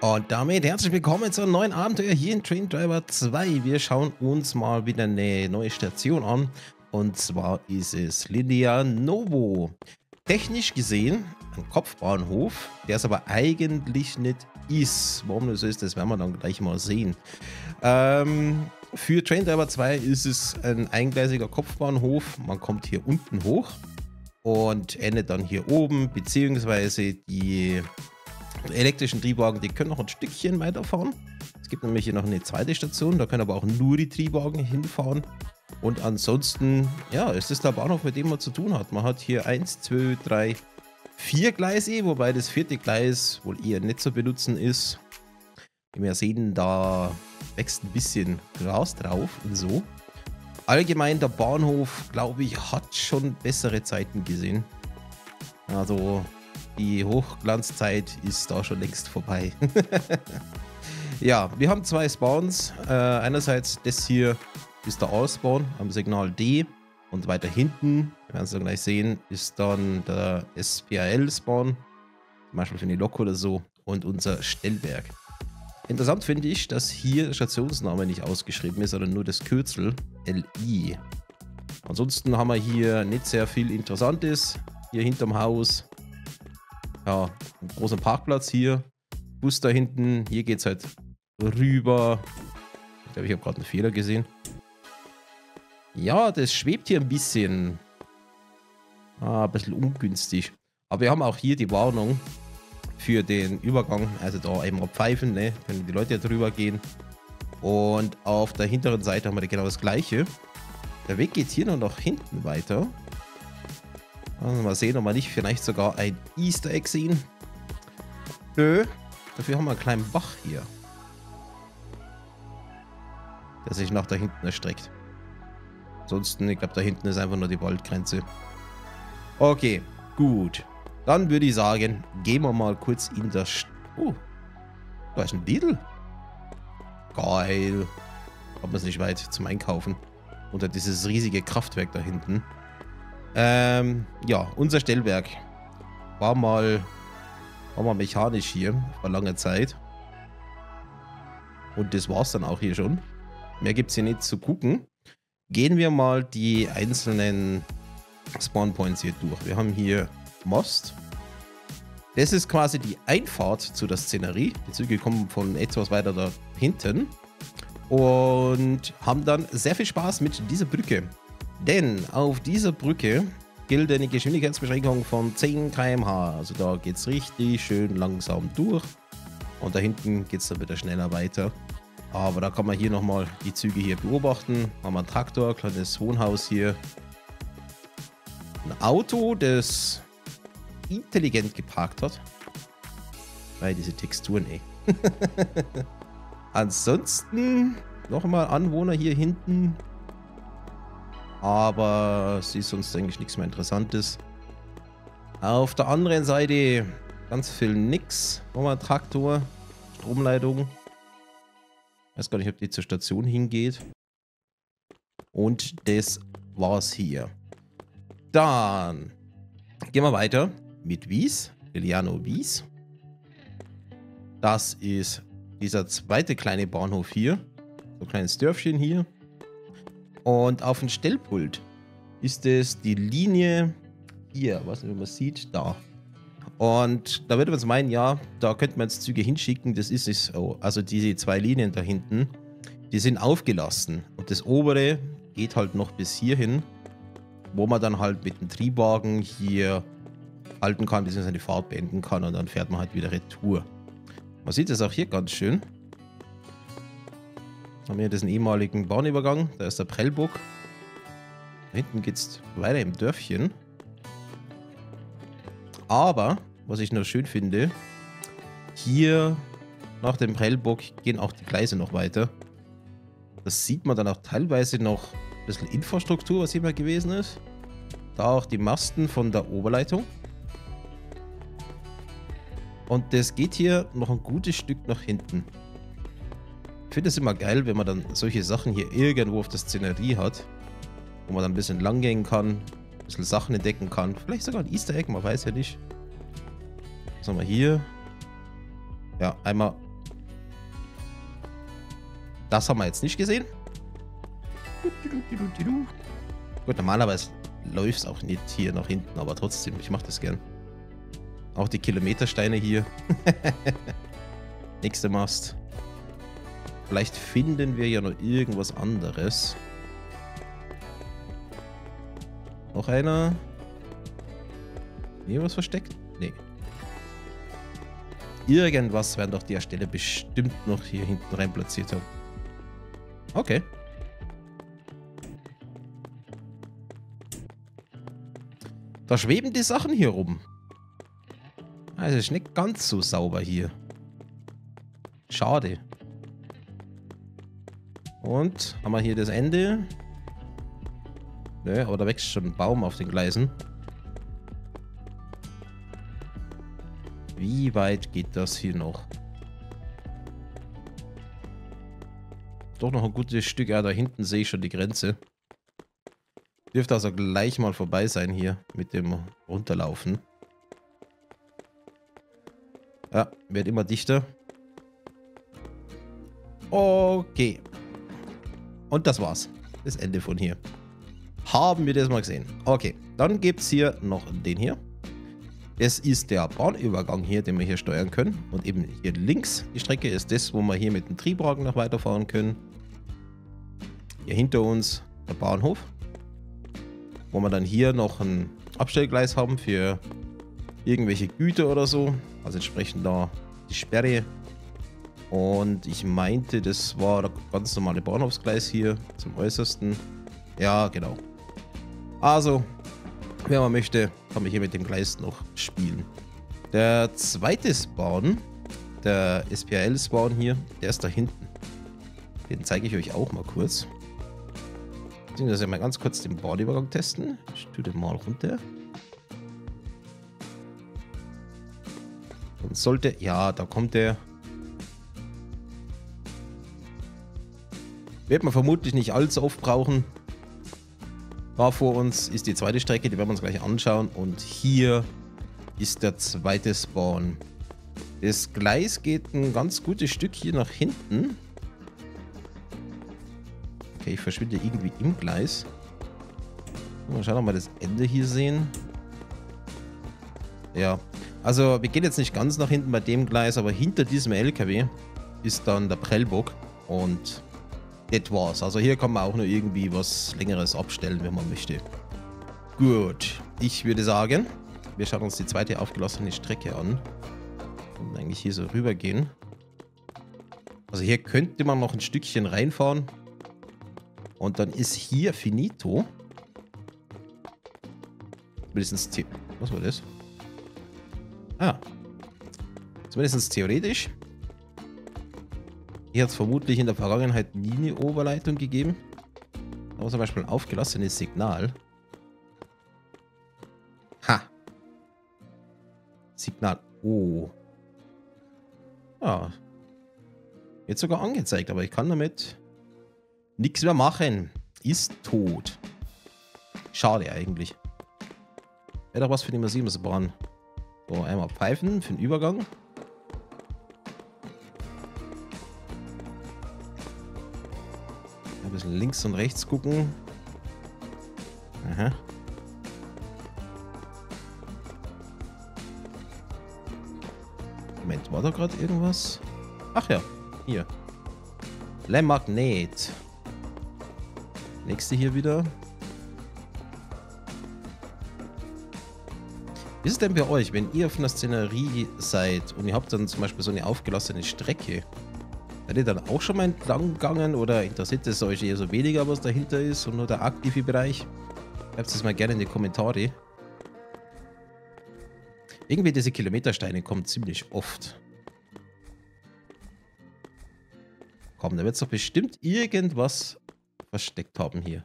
Und damit herzlich willkommen zu einem neuen Abenteuer hier in Train Driver 2. Wir schauen uns mal wieder eine neue Station an. Und zwar ist es Linea Novo. Technisch gesehen ein Kopfbahnhof, der es aber eigentlich nicht ist. Warum das so ist, das werden wir dann gleich mal sehen. Für Train Driver 2 ist es ein eingleisiger Kopfbahnhof. Man kommt hier unten hoch und endet dann hier oben, beziehungsweise die elektrischen Triebwagen, die können noch ein Stückchen weiterfahren. Es gibt nämlich hier noch eine zweite Station, da können aber auch nur die Triebwagen hinfahren. Und ansonsten, ja, ist es der Bahnhof, mit dem man zu tun hat. Man hat hier 1, 2, 3, 4 Gleise, wobei das vierte Gleis wohl eher nicht zu benutzen ist. Wie wir sehen, da wächst ein bisschen Gras drauf und so. Allgemein, der Bahnhof, glaube ich, hat schon bessere Zeiten gesehen. Also die Hochglanzzeit ist da schon längst vorbei. Ja, wir haben zwei Spawns. Einerseits das hier ist der A-Spawn am Signal D. Und weiter hinten, wir werden es dann gleich sehen, ist dann der SPAL-Spawn. Zum Beispiel für eine Lok oder so. Und unser Stellwerk. Interessant finde ich, dass hier der Stationsname nicht ausgeschrieben ist, sondern nur das Kürzel LI. Ansonsten haben wir hier nicht sehr viel Interessantes. Hier hinterm Haus. Ja, einen großen Parkplatz hier. Bus da hinten. Hier geht es halt rüber. Ich glaube, ich habe gerade einen Fehler gesehen. Ja, das schwebt hier ein bisschen. Ein bisschen ungünstig. Aber wir haben auch hier die Warnung für den Übergang. Also da eben mal pfeifen, ne? Können die Leute drüber gehen. Und auf der hinteren Seite haben wir genau das gleiche. Der Weg geht hier noch nach hinten weiter. Also mal sehen, ob wir nicht vielleicht sogar ein Easter Egg sehen. Nö. Dafür haben wir einen kleinen Bach hier. Der sich nach da hinten erstreckt. Ansonsten, ich glaube, da hinten ist einfach nur die Waldgrenze. Okay, gut. Dann würde ich sagen, gehen wir mal kurz in das... Oh, da ist ein Lidl. Geil. Hat man es nicht weit zum Einkaufen. Unter dieses riesige Kraftwerk da hinten. Ja, unser Stellwerk war mal mechanisch hier vor langer Zeit. Und das war es dann auch hier schon. Mehr gibt es hier nicht zu gucken. Gehen wir mal die einzelnen Spawn Points hier durch. Wir haben hier Most. Das ist quasi die Einfahrt zu der Szenerie. Die Züge kommen von etwas weiter da hinten. Und haben dann sehr viel Spaß mit dieser Brücke. Denn auf dieser Brücke gilt eine Geschwindigkeitsbeschränkung von 10 km/h. Also da geht es richtig schön langsam durch. Und da hinten geht es dann wieder schneller weiter. Aber da kann man hier nochmal die Züge hier beobachten. Haben wir einen Traktor, kleines Wohnhaus hier. Ein Auto, das intelligent geparkt hat. Weil diese Texturen, ey. Ansonsten nochmal Anwohner hier hinten. Aber es ist sonst eigentlich nichts mehr Interessantes. Auf der anderen Seite ganz viel nix. Nochmal Traktor, Stromleitung. Weiß gar nicht, ob die zur Station hingeht. Und das war's hier. Dann gehen wir weiter mit Wies. Liliano Wies. Das ist dieser zweite kleine Bahnhof hier. So ein kleines Dörfchen hier. Und auf dem Stellpult ist es die Linie hier. Ich weiß nicht, ob man sieht. Da. Und da würde man meinen, ja, da könnte man jetzt Züge hinschicken. Das ist es so. Also diese zwei Linien da hinten, die sind aufgelassen. Und das obere geht halt noch bis hierhin, wo man dann halt mit dem Triebwagen hier halten kann, bzw. die Fahrt beenden kann. Und dann fährt man halt wieder retour. Man sieht das auch hier ganz schön. Haben wir diesen ehemaligen Bahnübergang. Da ist der Prellburg. Da hinten geht es weiter im Dörfchen. Aber, was ich noch schön finde, hier nach dem Prellburg gehen auch die Gleise noch weiter. Das sieht man dann auch teilweise noch ein bisschen Infrastruktur, was hier mal gewesen ist. Da auch die Masten von der Oberleitung. Und das geht hier noch ein gutes Stück nach hinten. Ich finde es immer geil, wenn man dann solche Sachen hier irgendwo auf der Szenerie hat, wo man dann ein bisschen lang gehen kann, ein bisschen Sachen entdecken kann. Vielleicht sogar ein Easter Egg, man weiß ja nicht. Was haben wir hier? Ja, einmal Das haben wir jetzt nicht gesehen. Gut, normalerweise läuft es auch nicht hier nach hinten, aber trotzdem, ich mache das gern. Auch die Kilometersteine hier. Nächster Mast. Vielleicht finden wir ja noch irgendwas anderes. Noch einer. Hier was versteckt? Nee. Irgendwas werden doch die Ersteller bestimmt noch hier hinten rein platziert haben. Okay. Da schweben die Sachen hier rum. Also ist nicht ganz so sauber hier. Schade. Und haben wir hier das Ende? Nö, aber da wächst schon ein Baum auf den Gleisen. Wie weit geht das hier noch? Doch noch ein gutes Stück. Ja, da hinten sehe ich schon die Grenze. Dürfte also gleich mal vorbei sein hier mit dem Runterlaufen. Ja, wird immer dichter. Okay. Und das war's. Das Ende von hier. Haben wir das mal gesehen. Okay, dann gibt es hier noch den hier. Das ist der Bahnübergang hier, den wir hier steuern können. Und eben hier links die Strecke ist das, wo wir hier mit dem Triebwagen noch weiterfahren können. Hier hinter uns der Bahnhof. Wo wir dann hier noch ein Abstellgleis haben für irgendwelche Güter oder so. Also entsprechend da die Sperre. Und ich meinte, das war der ganz normale Bahnhofsgleis hier zum Äußersten. Ja, genau. Also, wer man möchte, kann man hier mit dem Gleis noch spielen. Der zweite Spawn, der SPL-Spawn hier, der ist da hinten. Den zeige ich euch auch mal kurz. Beziehungsweise mal ganz kurz den Bahnübergang testen. Ich tue den mal runter. Und sollte... Ja, da kommt der... Wird man vermutlich nicht allzu oft brauchen. Da vor uns ist die zweite Strecke, die werden wir uns gleich anschauen. Und hier ist der zweite Spawn. Das Gleis geht ein ganz gutes Stück hier nach hinten. Okay, ich verschwinde irgendwie im Gleis. Mal schauen, ob wir das Ende hier sehen. Ja, also wir gehen jetzt nicht ganz nach hinten bei dem Gleis, aber hinter diesem LKW ist dann der Prellbock und das war's. Also hier kann man auch nur irgendwie was Längeres abstellen, wenn man möchte. Gut, ich würde sagen, wir schauen uns die zweite aufgelassene Strecke an. Und eigentlich hier so rüber gehen. Also hier könnte man noch ein Stückchen reinfahren. Und dann ist hier finito. Mindestens was war das? Ah. Zumindest theoretisch. Hier hat es vermutlich in der Vergangenheit nie eine Oberleitung gegeben. Aber zum Beispiel ein aufgelassenes Signal. Ha. Signal O. Ja. Jetzt sogar angezeigt, aber ich kann damit nichts mehr machen. Ist tot. Schade eigentlich. Wäre doch was für die Mercedes-Bahn. So, einmal pfeifen für den Übergang. Ein bisschen links und rechts gucken. Aha. Moment, war da gerade irgendwas? Ach ja, hier. Le Magnet. Nächste hier wieder. Wie ist es denn bei euch, wenn ihr auf einer Szenerie seid und ihr habt dann zum Beispiel so eine aufgelassene Strecke? Seid ihr dann auch schon mal entlang gegangen oder interessiert es euch eher so weniger, was dahinter ist und nur der aktive Bereich? Schreibt es mal gerne in die Kommentare. Irgendwie diese Kilometersteine kommen ziemlich oft. Komm, da wird es doch bestimmt irgendwas versteckt haben hier.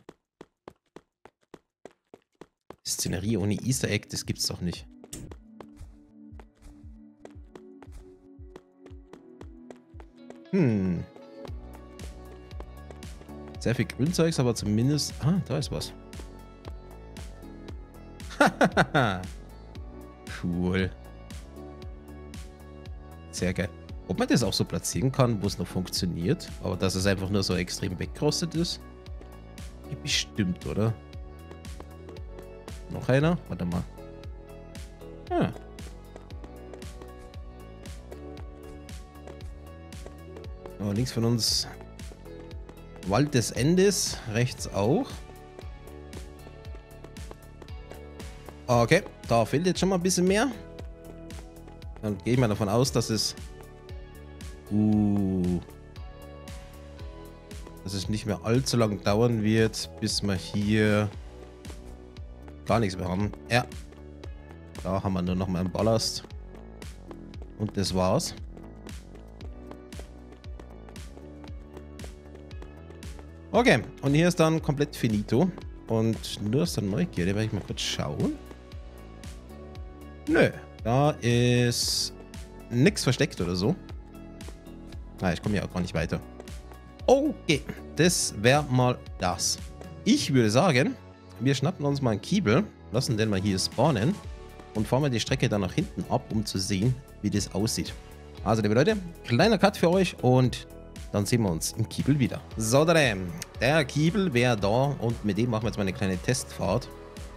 Szenerie ohne Easter Egg, das gibt's doch nicht. Sehr viel Grünzeugs, aber zumindest... Ah, da ist was. Cool. Sehr geil. Ob man das auch so platzieren kann, wo es noch funktioniert, aber dass es einfach nur so extrem weggerostet ist? Bestimmt, oder? Noch einer? Warte mal. Ah. Oh, links von uns Wald des Endes, rechts auch. Okay, da fehlt jetzt schon mal ein bisschen mehr. Dann gehe ich mal davon aus, dass es nicht mehr allzu lang dauern wird, bis wir hier gar nichts mehr haben. Ja, da haben wir nur noch mal einen Ballast. Und das war's. Okay, und hier ist dann komplett finito. Und nur aus der Neugierde werde ich mal kurz schauen. Nö, da ist nichts versteckt oder so. Ah, ich komme ja auch gar nicht weiter. Okay, das wäre mal das. Ich würde sagen, wir schnappen uns mal einen Kiebel, lassen den mal hier spawnen und fahren wir die Strecke dann nach hinten ab, um zu sehen, wie das aussieht. Also, liebe Leute, kleiner Cut für euch und dann sehen wir uns im Kiebel wieder. So, der Kiebel wäre da und mit dem machen wir jetzt mal eine kleine Testfahrt.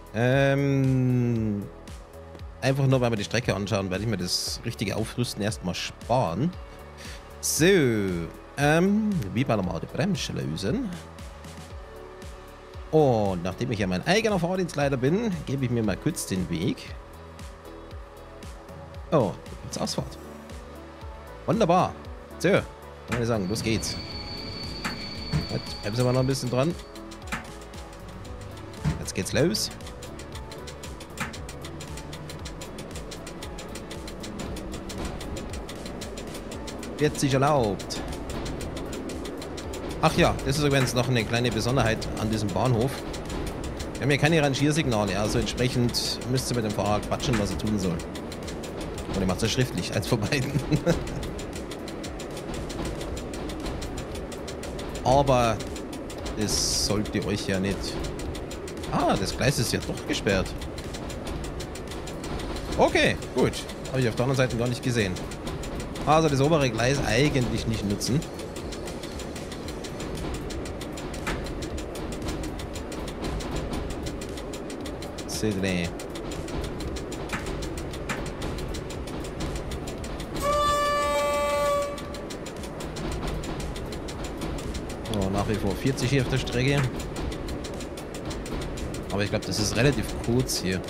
Einfach nur, weil wir die Strecke anschauen, werde ich mir das richtige Aufrüsten erstmal sparen. So, wie bei normal die Bremse lösen. Und nachdem ich ja mein eigener Fahrdienstleiter bin, gebe ich mir mal kurz den Weg. Oh, da gibt's Ausfahrt. Wunderbar. So, kann ich sagen, los geht's. Jetzt bleiben wir noch ein bisschen dran. Jetzt geht's los. Wird sich erlaubt. Ach ja, das ist übrigens noch eine kleine Besonderheit an diesem Bahnhof. Wir haben hier keine Rangiersignale, also entsprechend müsst ihr mit dem Fahrer quatschen, was er tun soll. Und er macht es schriftlich, eins von beiden. Aber das sollt ihr euch ja nicht... Ah, das Gleis ist ja doch gesperrt. Okay, gut. Habe ich auf der anderen Seite gar nicht gesehen. Also das obere Gleis eigentlich nicht nutzen. Seht ihr? Oh, nach wie vor 40 hier auf der Strecke. Aber ich glaube, das ist relativ kurz hier.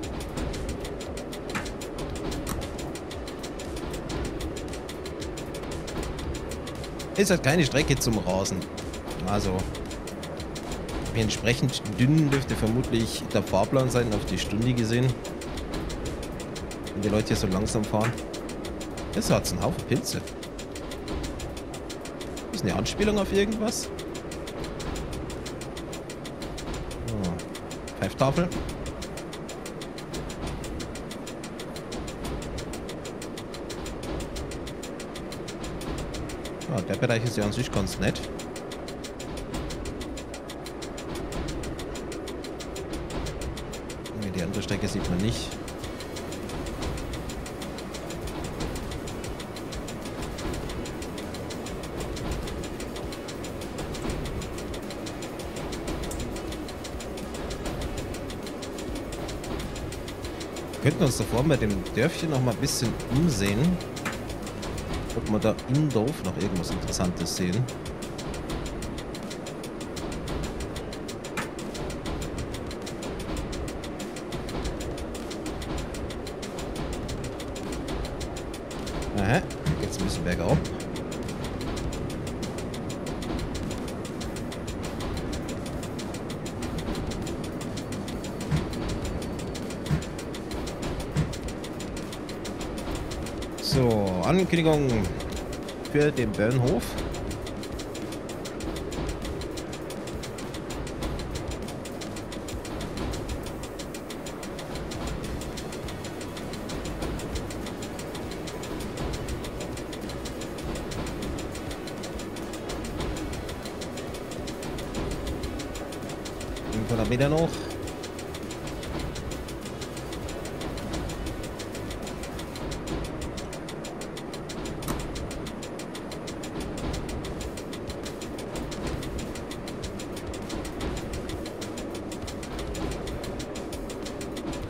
Ist halt keine Strecke zum Rasen. Also entsprechend dünn dürfte vermutlich der Fahrplan sein, auf die Stunde gesehen. Wenn die Leute hier so langsam fahren. Das hat einen Haufen Pilze. Ist eine Anspielung auf irgendwas? Oh. Pfeiftafel. Ah, der Bereich ist ja an sich ganz nett. Die andere Strecke sieht man nicht. Wir könnten uns davor mit dem Dörfchen noch mal ein bisschen umsehen. Ob wir da im Dorf noch irgendwas Interessantes sehen. Aha, jetzt ein bisschen bergauf. So, Ankündigung für den Bernhof. Meter noch.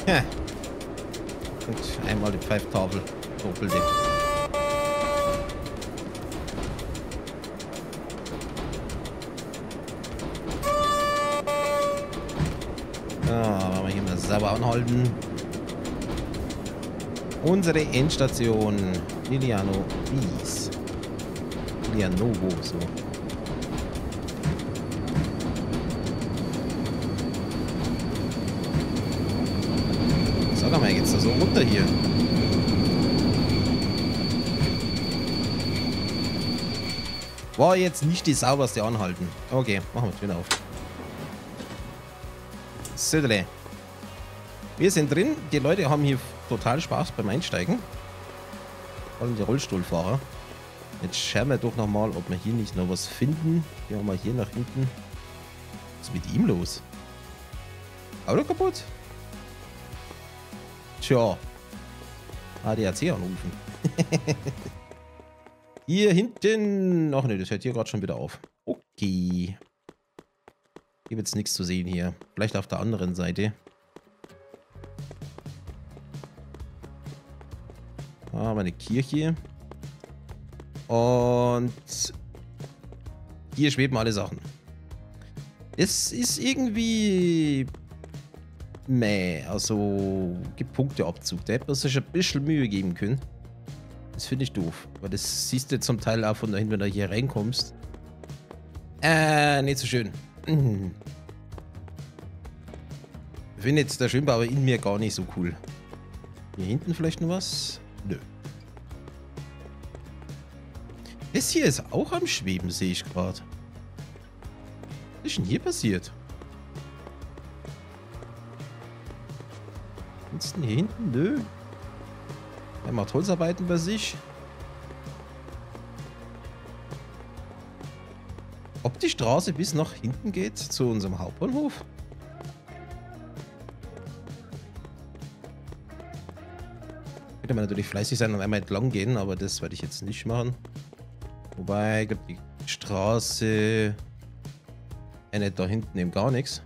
Ja. Und einmal die Pfeiftafel. Doppelte. Wollen wir hier mal sauber anhalten. Unsere Endstation. Liliano Wies. Lilianovo, so. Sag mal, geht's da so runter hier? War jetzt nicht die sauberste Anhalten. Okay, machen wir die Tür auf. Södele. Wir sind drin. Die Leute haben hier total Spaß beim Einsteigen. Vor allem die Rollstuhlfahrer. Jetzt schauen wir doch nochmal, ob wir hier nicht noch was finden. Gehen wir mal hier nach hinten. Was ist mit ihm los? Auto kaputt? Tja. ADAC anrufen. Hier hinten. Ach ne, das hört hier gerade schon wieder auf. Okay. Hier wird es nichts zu sehen hier. Vielleicht auf der anderen Seite. Da haben wir eine Kirche. Und hier schweben alle Sachen. Es ist irgendwie meh. Also gibt Punkteabzug. Da hätte man sich ein bisschen Mühe geben können. Das finde ich doof. Weil das siehst du zum Teil auch von dahin, wenn du hier reinkommst. Nicht so schön. Ich finde jetzt der Schwimmbauer in mir gar nicht so cool. Hier hinten vielleicht noch was? Nö. Das hier ist auch am Schweben, sehe ich gerade. Was ist denn hier passiert? Was ist denn hier hinten? Nö. Er macht Holzarbeiten bei sich. Ob die Straße bis nach hinten geht, zu unserem Hauptbahnhof? Könnte man natürlich fleißig sein und einmal entlang gehen, aber das werde ich jetzt nicht machen. Wobei, ich glaube, die Straße endet da hinten eben gar nichts.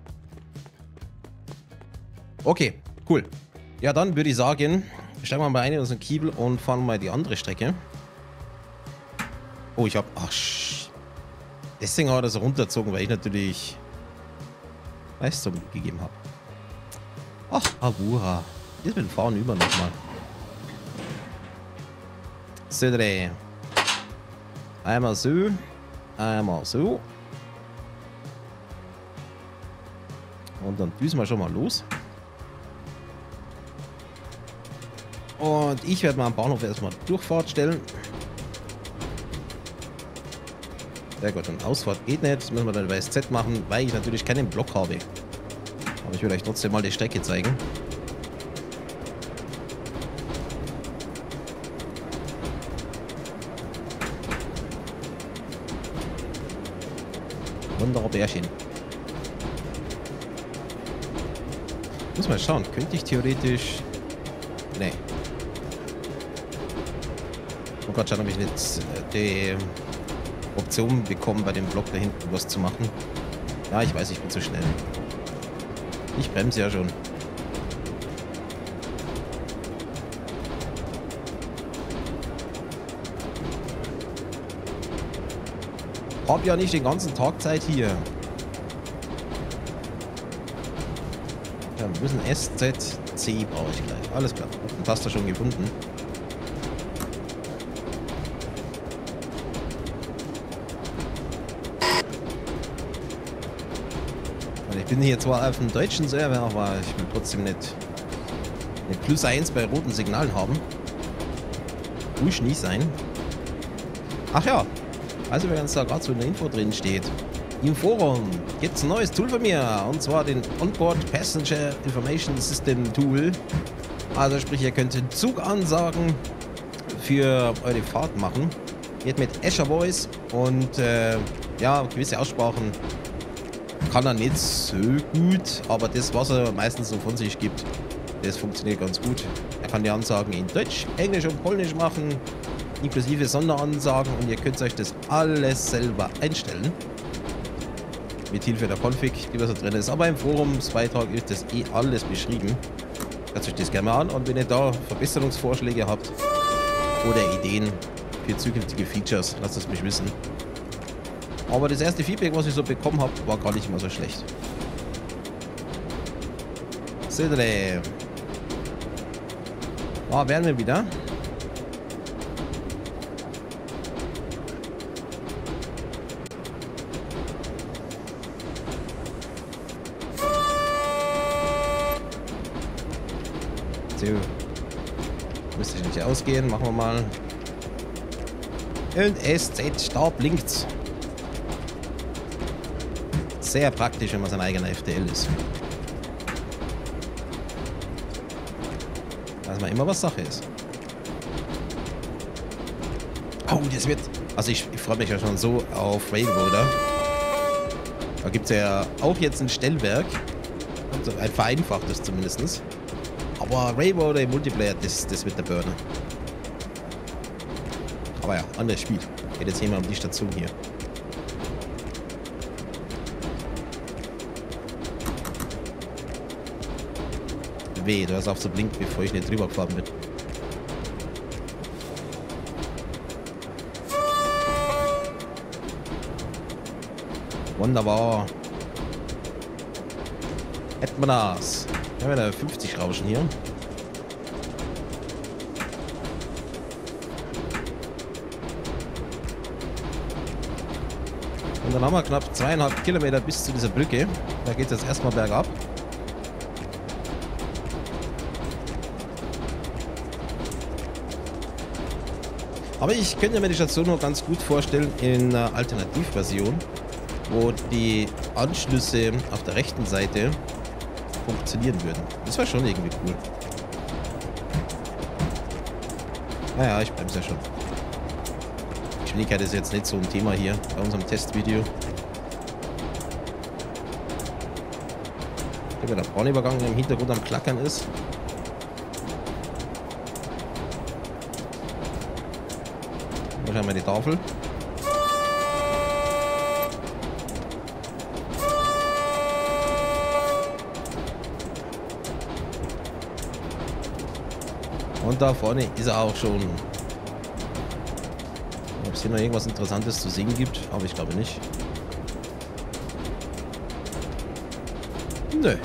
Okay, cool. Ja, dann würde ich sagen, steigen wir mal ein in unseren Kiebel und fahren mal die andere Strecke. Oh, ich habe... Ach, deswegen habe ich das runtergezogen, weil ich natürlich Leistung gegeben habe. Ach, Avura. Jetzt mit dem Fahren über nochmal. So, dreh. Einmal so. Einmal so. Und dann düsen wir schon mal los. Und ich werde mal am Bahnhof erstmal Durchfahrt stellen. Sehr gut, und Ausfahrt geht nicht. Das müssen wir dann bei SZ machen, weil ich natürlich keinen Block habe. Aber ich will euch trotzdem mal die Strecke zeigen. Wunderbar Bärchen. Muss mal schauen, könnte ich theoretisch... Nee. Oh Gott, schauen, ob ich jetzt die Option bekommen, bei dem Block da hinten was zu machen. Ja, ich weiß, ich bin zu schnell. Ich bremse ja schon. Hab ja nicht den ganzen Tag Zeit hier. Ja, wir müssen SZC brauche ich gleich. Alles klar. Den Taster schon gefunden. Ich bin hier zwar auf dem deutschen Server, aber ich will trotzdem nicht +1 bei roten Signalen haben. Muss nicht sein. Ach ja, also wenn es da gerade so in der Info drin steht. Im Forum gibt es ein neues Tool von mir, und zwar den Onboard Passenger Information System Tool. Also sprich, ihr könnt Zugansagen für eure Fahrt machen. Geht mit Azure Voice und ja, gewisse Aussprachen kann er nicht so gut, aber das, was er meistens so von sich gibt, das funktioniert ganz gut. Er kann die Ansagen in Deutsch, Englisch und Polnisch machen, inklusive Sonderansagen, und ihr könnt euch das alles selber einstellen. Mit Hilfe der Config, die was da drin ist. Aber im Forumsbeitrag ist das eh alles beschrieben. Hört euch das gerne mal an und wenn ihr da Verbesserungsvorschläge habt oder Ideen für zukünftige Features, lasst es mich wissen. Aber das erste Feedback, was ich so bekommen habe, war gar nicht mal so schlecht. So, werden wir wieder. So. Müsste ich nicht ausgehen. Machen wir mal. Und SZ, da blinkt's. Sehr praktisch, wenn man sein eigener FTL ist. Dass man immer was Sache ist. Oh, das wird... Also ich freue mich ja schon so auf Railroader. Da gibt es ja auch jetzt ein Stellwerk. Also ein vereinfachtes zumindest. Aber Railroader im Multiplayer, das wird der Burner. Aber ja, anderes Spiel. Geht jetzt hier mal um die Station hier. Weh, du hast auf so blinkt, bevor ich nicht drüber gefahren bin. Wunderbar. Hätten wir das. Wir haben ja 50 Rauschen hier. Und dann haben wir knapp 2,5 Kilometer bis zu dieser Brücke. Da geht es jetzt erstmal bergab. Aber ich könnte mir die Station noch ganz gut vorstellen in einer Alternativversion, wo die Anschlüsse auf der rechten Seite funktionieren würden. Das war schon irgendwie cool. Naja, ich bremse ja schon. Geschwindigkeit ist jetzt nicht so ein Thema hier bei unserem Testvideo. Hier der Bahnübergang im Hintergrund am Klackern ist. Da schauen wir die Tafel. Und da vorne ist er auch schon. Ob es hier noch irgendwas Interessantes zu sehen gibt, aber ich glaube nicht. Nö.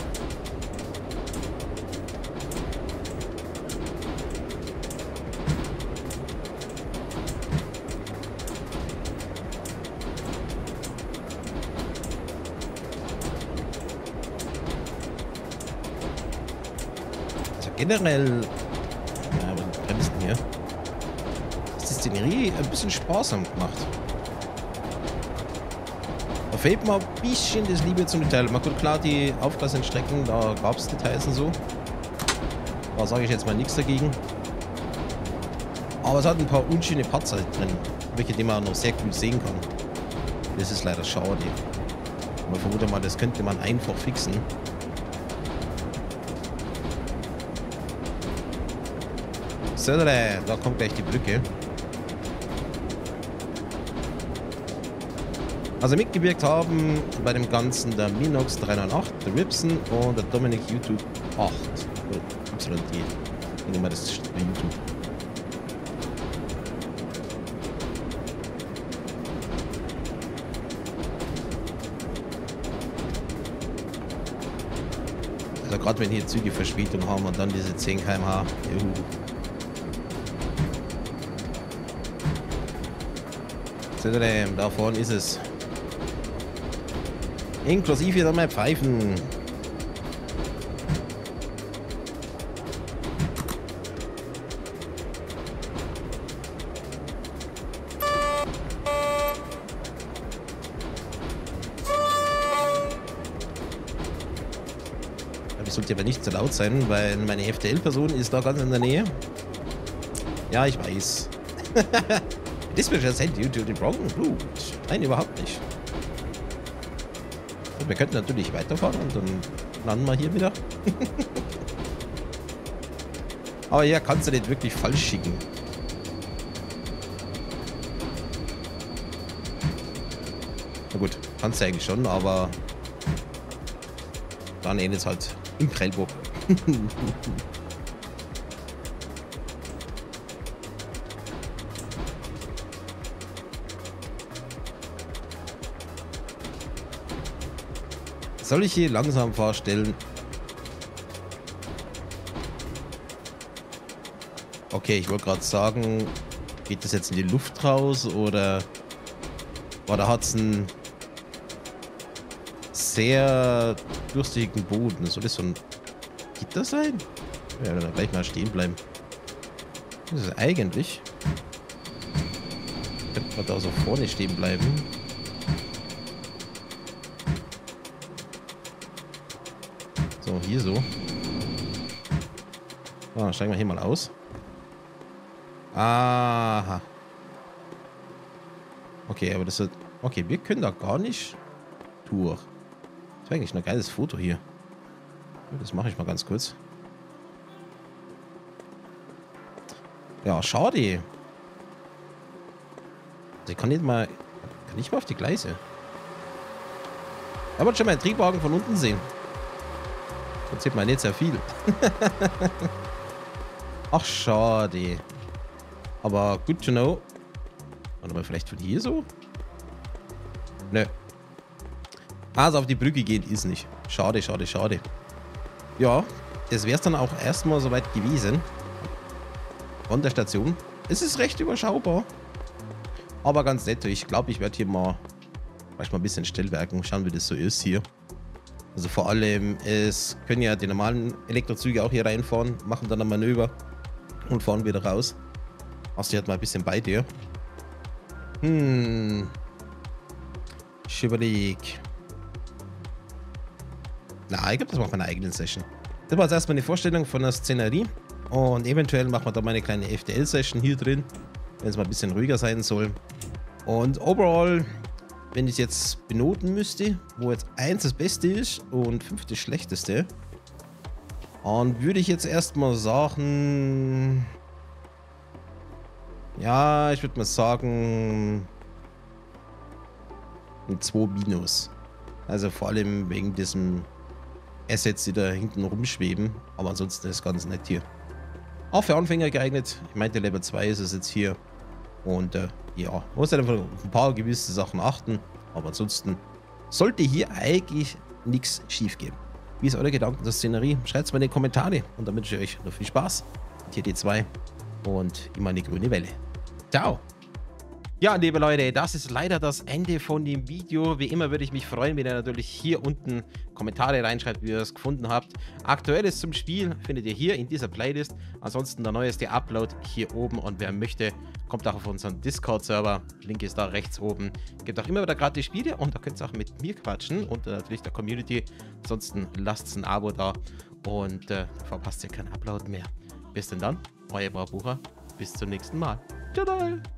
Also generell... Ja, was bremst denn hier? Ist die Szenerie ein bisschen sparsam gemacht. Da fehlt mir ein bisschen das Liebe zum Detail. Man gut, klar, die Aufgasentstrecken, da gab es Details und so. Da sage ich jetzt mal nichts dagegen. Aber es hat ein paar unschöne Parts halt drin, welche die man noch sehr gut sehen kann. Das ist leider schade. Man vermutet mal, das könnte man einfach fixen. So, da kommt gleich die Brücke. Also mitgewirkt haben bei dem Ganzen der Minox 398, der Ripson und der Dominik YouTube 8. Oder YT. Ich denke mal, das steht bei YouTube. Also gerade wenn hier Züge Verspätung haben und dann diese 10 km/h. Da vorne ist es. Inklusive dann mal Pfeifen. Das sollte aber nicht zu laut sein, weil meine FTL-Person ist da ganz in der Nähe. Ja, ich weiß. Dispatcher sent you to the wrong route. Nein, überhaupt nicht. Wir könnten natürlich weiterfahren und dann landen wir hier wieder. Aber ja, kannst du nicht wirklich falsch schicken. Na gut, kannst du eigentlich schon, aber dann endet es halt im Prellbock. Soll ich hier langsam vorstellen? Okay, ich wollte gerade sagen, geht das jetzt in die Luft raus oder da hat es einen sehr durchsichtigen Boden? Soll das so ein Gitter sein? Ja, dann gleich mal stehen bleiben. Das ist eigentlich. Könnte man da so vorne stehen bleiben. So, hier so. Ah, steigen wir hier mal aus. Aha. Okay, aber das wird... Okay, wir können da gar nicht durch. Das wäre eigentlich ein geiles Foto hier. Das mache ich mal ganz kurz. Ja, schade. Also ich kann nicht mal... Kann ich mal auf die Gleise? Ich wollte schon mal einen Triebwagen von unten sehen. Jetzt sieht man nicht sehr viel. Ach, schade. Aber good to know. Warte mal, vielleicht von hier so? Nö. Also auf die Brücke gehen ist nicht. Schade, schade, schade. Ja, das wäre es dann auch erstmal soweit gewesen. Von der Station. Es ist recht überschaubar. Aber ganz nett. Ich glaube, ich werde hier mal vielleicht mal ein bisschen Stellwerken. Schauen, wie das so ist hier. Also vor allem, es können ja die normalen Elektrozüge auch hier reinfahren, machen dann ein Manöver und fahren wieder raus. Hast du halt mal ein bisschen bei dir. Ich überlege. Na, ich glaube, das macht meine eigene Session. Das war jetzt erstmal eine Vorstellung von der Szenerie. Und eventuell machen wir da mal eine kleine FTL-Session hier drin, wenn es mal ein bisschen ruhiger sein soll. Und overall, wenn ich es jetzt benoten müsste, wo jetzt 1 das Beste ist und 5 das Schlechteste, und würde ich jetzt erstmal sagen, ja, ich würde mal sagen, ein 2-. Also vor allem wegen diesem Assets, die da hinten rumschweben. Aber ansonsten ist es ganz nett hier. Auch für Anfänger geeignet. Ich meinte, Level 2 ist es jetzt hier. Und ja, man muss halt einfach auf ein paar gewisse Sachen achten. Aber ansonsten sollte hier eigentlich nichts schief gehen. Wie ist eure Gedanken zur Szenerie? Schreibt es mal in die Kommentare. Und dann wünsche ich euch noch viel Spaß mit hier die 2 und immer eine grüne Welle. Ciao! Ja, liebe Leute, das ist leider das Ende von dem Video. Wie immer würde ich mich freuen, wenn ihr natürlich hier unten Kommentare reinschreibt, wie ihr es gefunden habt. Aktuelles zum Spiel findet ihr hier in dieser Playlist. Ansonsten der neueste Upload hier oben. Und wer möchte, kommt auch auf unseren Discord-Server. Link ist da rechts oben. Gibt auch immer wieder gratis Spiele und da könnt ihr auch mit mir quatschen und natürlich der Community. Ansonsten lasst ein Abo da und verpasst ihr keinen Upload mehr. Bis denn dann, euer Barbucher. Bis zum nächsten Mal. Ciao!